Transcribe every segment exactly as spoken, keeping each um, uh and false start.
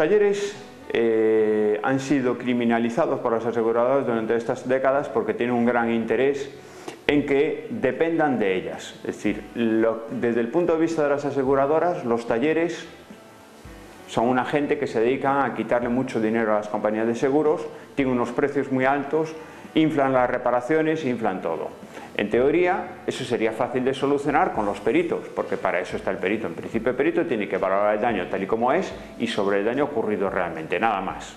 talleres eh, han sido criminalizados por las aseguradoras durante estas décadas porque tienen un gran interés en que dependan de ellas. Es decir, lo, desde el punto de vista de las aseguradoras, los talleres son una gente que se dedica a quitarle mucho dinero a las compañías de seguros, tienen unos precios muy altos, inflan las reparaciones, inflan todo. En teoría, eso sería fácil de solucionar con los peritos, porque para eso está el perito. En principio, el perito tiene que valorar el daño tal y como es y sobre el daño ocurrido realmente, nada más.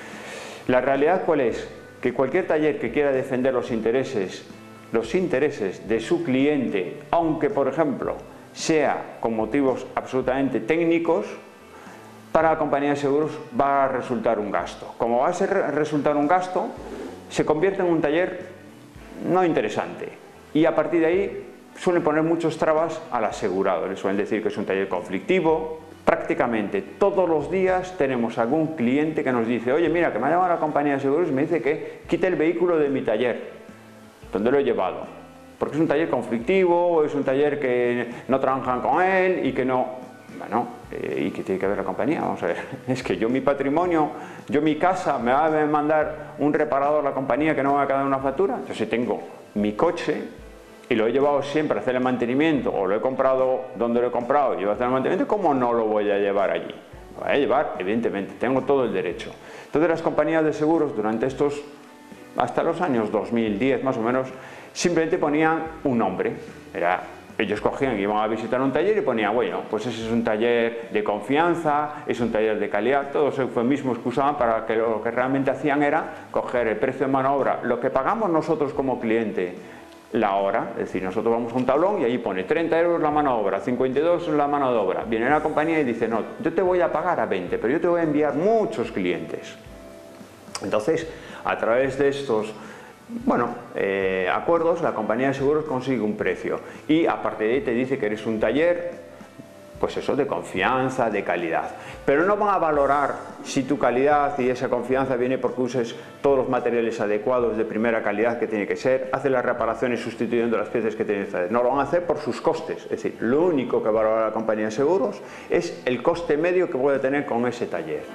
La realidad, ¿cuál es? Que cualquier taller que quiera defender los intereses, los intereses de su cliente, aunque, por ejemplo, sea con motivos absolutamente técnicos, para la compañía de seguros va a resultar un gasto. Como va a ser, resultar un gasto, se convierte en un taller no interesante. Y a partir de ahí suelen poner muchos trabas al asegurado. Le suelen decir que es un taller conflictivo. Prácticamente todos los días tenemos algún cliente que nos dice: oye, mira, que me ha llamado la compañía de seguros y me dice que quite el vehículo de mi taller, donde lo he llevado, porque es un taller conflictivo, o es un taller que no trabajan con él y que no... Bueno, eh, ¿y qué tiene que ver la compañía? Vamos a ver, es que yo mi patrimonio, yo mi casa, me va a mandar un reparador a la compañía que no me va a quedar una factura. Yo si tengo mi coche y lo he llevado siempre a hacer el mantenimiento, o lo he comprado donde lo he comprado y llevo a hacer el mantenimiento, ¿cómo no lo voy a llevar allí? Lo voy a llevar, evidentemente, tengo todo el derecho. Entonces las compañías de seguros durante estos, hasta los años dos mil diez más o menos, simplemente ponían un nombre. Era... Ellos cogían y iban a visitar un taller y ponían: bueno, pues ese es un taller de confianza, es un taller de calidad. Todos los eufemismos que usaban para que lo que realmente hacían era coger el precio de mano de obra, lo que pagamos nosotros como cliente, la hora. Es decir, nosotros vamos a un tablón y ahí pone treinta euros la mano de obra, cincuenta y dos la mano de obra. Viene la compañía y dice: no, yo te voy a pagar a veinte, pero yo te voy a enviar muchos clientes. Entonces, a través de estos... Bueno, eh, acuerdos, la compañía de seguros consigue un precio y a partir de ahí te dice que eres un taller, pues eso, de confianza, de calidad. Pero no van a valorar si tu calidad y esa confianza viene porque uses todos los materiales adecuados de primera calidad que tiene que ser, hace las reparaciones sustituyendo las piezas que tiene que hacer. No lo van a hacer por sus costes. Es decir, lo único que valora la compañía de seguros es el coste medio que puede tener con ese taller.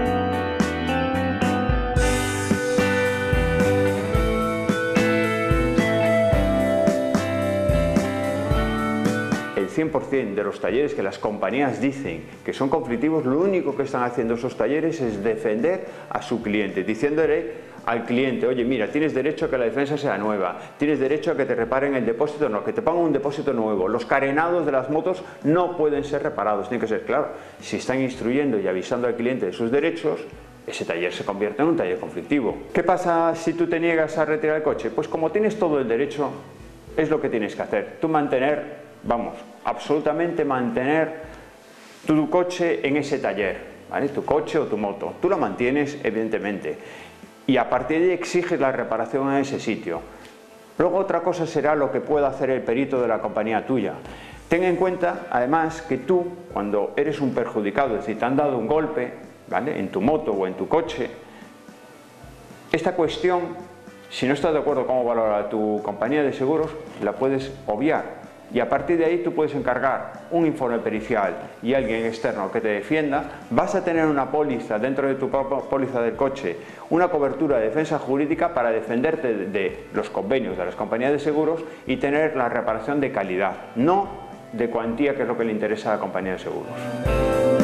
cien por cien de los talleres que las compañías dicen que son conflictivos, lo único que están haciendo esos talleres es defender a su cliente, diciéndole al cliente: oye, mira, tienes derecho a que la defensa sea nueva, tienes derecho a que te reparen el depósito, no, que te pongan un depósito nuevo, los carenados de las motos no pueden ser reparados, tienen que ser, claro, si están instruyendo y avisando al cliente de sus derechos, ese taller se convierte en un taller conflictivo. ¿Qué pasa si tú te niegas a retirar el coche? Pues como tienes todo el derecho, es lo que tienes que hacer, tú mantener, vamos, absolutamente mantener tu coche en ese taller, ¿vale? Tu coche o tu moto, tú lo mantienes evidentemente y a partir de ahí exiges la reparación en ese sitio. Luego otra cosa será lo que pueda hacer el perito de la compañía tuya. Ten en cuenta además que tú, cuando eres un perjudicado, es decir, te han dado un golpe, ¿vale?, en tu moto o en tu coche, esta cuestión, si no estás de acuerdo con cómo valora tu compañía de seguros, la puedes obviar. Y a partir de ahí tú puedes encargar un informe pericial y alguien externo que te defienda. Vas a tener una póliza dentro de tu póliza del coche, una cobertura de defensa jurídica para defenderte de los convenios de las compañías de seguros y tener la reparación de calidad, no de cuantía, que es lo que le interesa a la compañía de seguros.